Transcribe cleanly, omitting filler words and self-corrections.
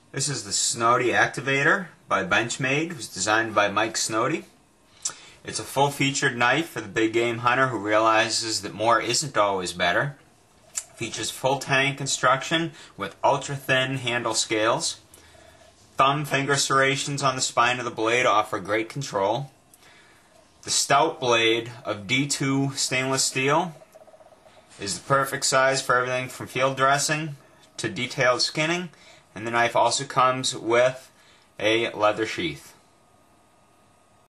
This is the Snody Activator by Benchmade. It was designed by Mike Snody. It's a full-featured knife for the big game hunter who realizes that more isn't always better. Features full tang construction with ultra-thin handle scales. Thumb finger serrations on the spine of the blade offer great control. The stout blade of D2 stainless steel is the perfect size for everything from field dressing to detailed skinning, and the knife also comes with a leather sheath.